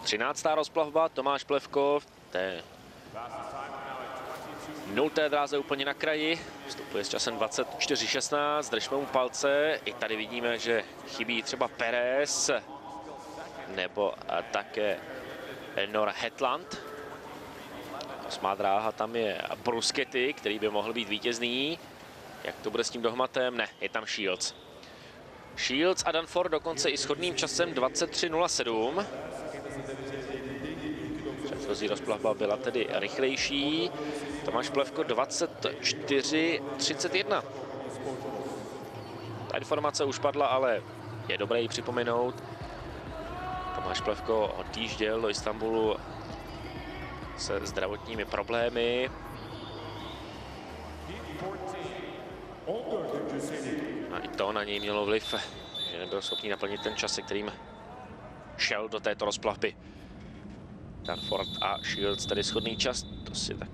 13. rozplavba, Tomáš Plevko v té 0. dráze úplně na kraji, vstupuje s časem 24:16, držme mu palce, i tady vidíme, že chybí třeba Perez, nebo také Nora Hetland. 8. dráha, tam je Bruschetti, který by mohl být vítězný. Jak to bude s tím dohmatem? Ne, je tam Shields. Shields a Danford dokonce i shodným časem 23:07. Předchozí rozplavba byla tedy rychlejší. Tomáš Plevko 24:31. Ta informace už padla, ale je dobré ji připomenout. Tomáš Plevko odjížděl do Istanbulu se zdravotními problémy. A i to na něj mělo vliv, že nebyl schopný naplnit ten čas, se kterým šel do této rozplavby. Danford a Shields tedy shodný čas, to si tak